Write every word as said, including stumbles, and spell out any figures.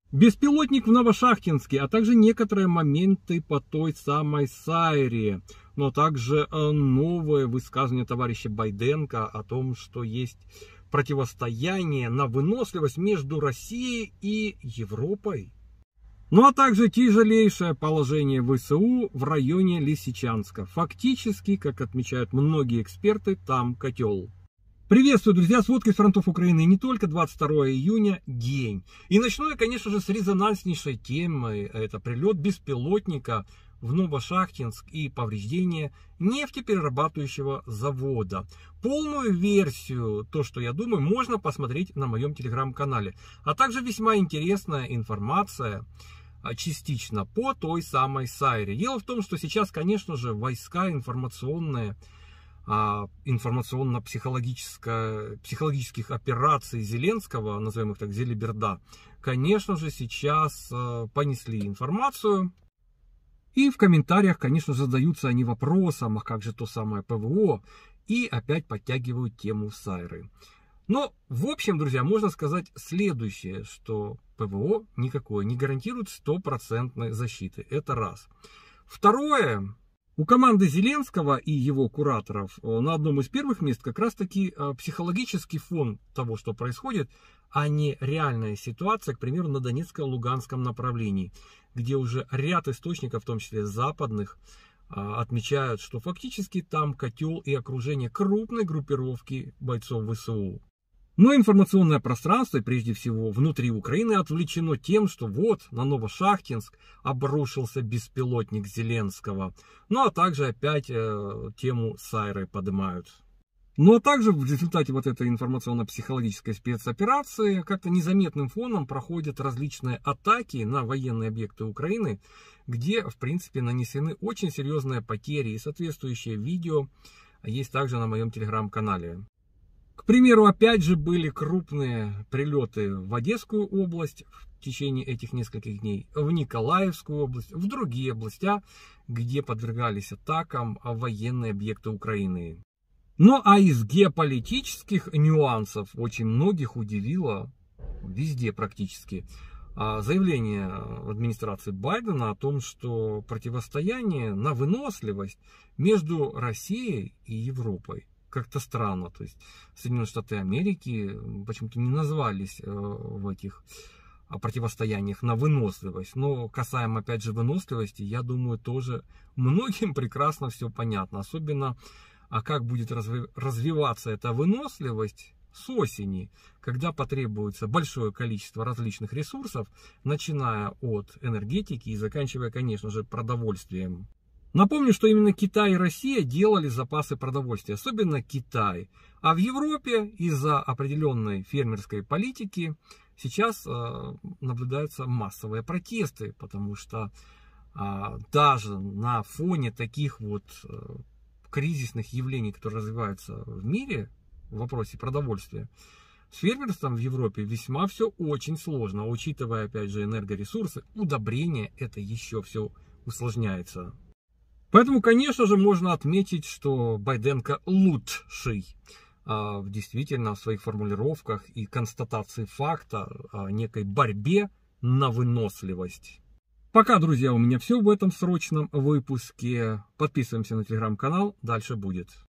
Беспилотник в Новошахтинске, а также некоторые моменты по той самой Сайре, но также новое высказывание товарища Байденко о том, что есть противостояние на выносливость между Россией и Европой. Ну а также тяжелейшее положение ВСУ в районе Лисичанска. Фактически, как отмечают многие эксперты, там котел. Приветствую, друзья, сводки с фронтов Украины, и не только. Двадцать второе июня, день. И начну я, конечно же, с резонанснейшей темы. Это прилет беспилотника в Новошахтинск и повреждение нефтеперерабатывающего завода. Полную версию, то, что я думаю, можно посмотреть на моем телеграм-канале. А также весьма интересная информация, частично по той самой Сайре. Дело в том, что сейчас, конечно же, войска информационные, информационно-психологических операций Зеленского, назовем их так, Зелиберда, конечно же, сейчас понесли информацию. И в комментариях, конечно, задаются они вопросом, а как же то самое ПВО, и опять подтягивают тему Сайры. Но, в общем, друзья, можно сказать следующее, что ПВО никакое не гарантирует стопроцентной защиты. Это раз. Второе. У команды Зеленского и его кураторов на одном из первых мест как раз таки психологический фон того, что происходит, а не реальная ситуация, к примеру, на Донецко-Луганском направлении, где уже ряд источников, в том числе западных, отмечают, что фактически там котел и окружение крупной группировки бойцов ВСУ. Но информационное пространство, и прежде всего внутри Украины, отвлечено тем, что вот на Новошахтинск обрушился беспилотник Зеленского. Ну а также опять э, тему Сайры поднимают. Ну а также в результате вот этой информационно-психологической спецоперации как-то незаметным фоном проходят различные атаки на военные объекты Украины, где в принципе нанесены очень серьезные потери, и соответствующее видео есть также на моем телеграм-канале. К примеру, опять же были крупные прилеты в Одесскую область в течение этих нескольких дней, в Николаевскую область, в другие области, где подвергались атакам военные объекты Украины. Ну а из геополитических нюансов очень многих удивило, везде практически, заявление администрации Байдена о том, что противостояние на выносливость между Россией и Европой. Как-то странно, то есть Соединенные Штаты Америки почему-то не назвались в этих противостояниях на выносливость. Но касаемо, опять же, выносливости, я думаю, тоже многим прекрасно все понятно. Особенно, а как будет развиваться эта выносливость с осени, когда потребуется большое количество различных ресурсов, начиная от энергетики и заканчивая, конечно же, продовольствием. Напомню, что именно Китай и Россия делали запасы продовольствия, особенно Китай. А в Европе из-за определенной фермерской политики сейчас э, наблюдаются массовые протесты, потому что э, даже на фоне таких вот э, кризисных явлений, которые развиваются в мире в вопросе продовольствия, с фермерством в Европе весьма все очень сложно, учитывая, опять же, энергоресурсы, удобрения, это еще все усложняется. Поэтому, конечно же, можно отметить, что Байденко лучший а, действительно в своих формулировках и констатации факта о некой борьбе на выносливость. Пока, друзья, у меня все в этом срочном выпуске. Подписываемся на телеграм-канал, дальше будет.